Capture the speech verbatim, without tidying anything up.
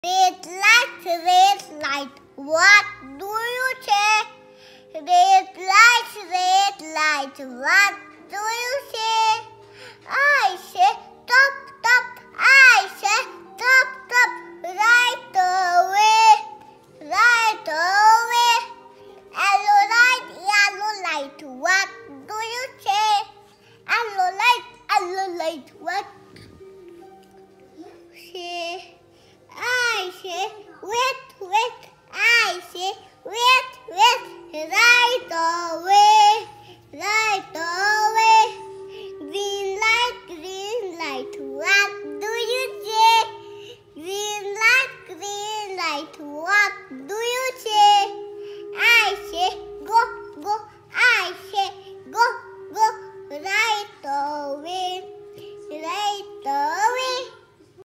Red light, red light, what do you say? Red light, red light, what do you say? I say, top, top, I say, top, top.